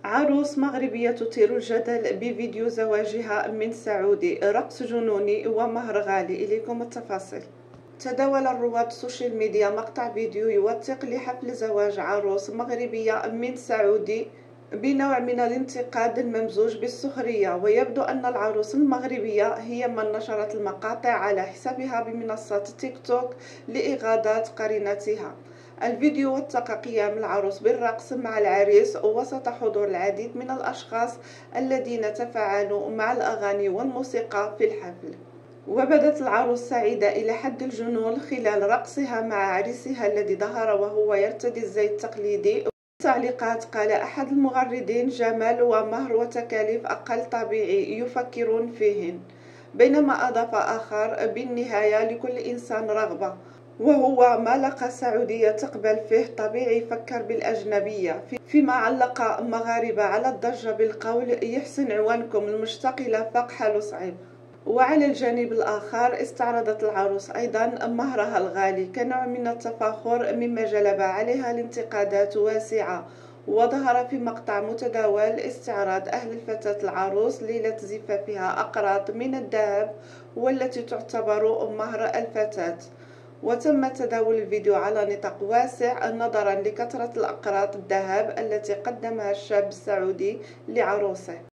عروس مغربية تثير الجدل بفيديو زواجها من سعودي، رقص جنوني ومهر غالي. إليكم التفاصيل. تداول رواد السوشيال ميديا مقطع فيديو يوثق لحفل زواج عروس مغربية من سعودي بنوع من الانتقاد الممزوج بالسخرية، ويبدو أن العروس المغربية هي من نشرت المقاطع على حسابها بمنصة تيك توك لإغاظة قرينتها. الفيديو وثق قيام العروس بالرقص مع العريس وسط حضور العديد من الأشخاص الذين تفاعلوا مع الأغاني والموسيقى في الحفل. وبدت العروس سعيدة إلى حد الجنون خلال رقصها مع عريسها الذي ظهر وهو يرتدي الزي التقليدي. تعليقات: قال أحد المغردين: جمال ومهر وتكاليف أقل طبيعي يفكرون فيهن. بينما أضاف آخر: بالنهاية لكل إنسان رغبة، وهو ما لقى سعودية تقبل فيه طبيعي يفكر بالأجنبية. فيما علق مغاربة على الضجة بالقول: يحسن عوانكم المشتقلة فاق حاله صعيب. وعلى الجانب الآخر استعرضت العروس أيضا مهرها الغالي كنوع من التفاخر، مما جلب عليها الانتقادات واسعة. وظهر في مقطع متداول استعراض أهل الفتاة العروس ليلة زفافها أقراط من الذهب، والتي تعتبر مهر الفتاة. وتم تداول الفيديو على نطاق واسع نظرا لكثرة الأقراط الذهب التي قدمها الشاب السعودي لعروسه.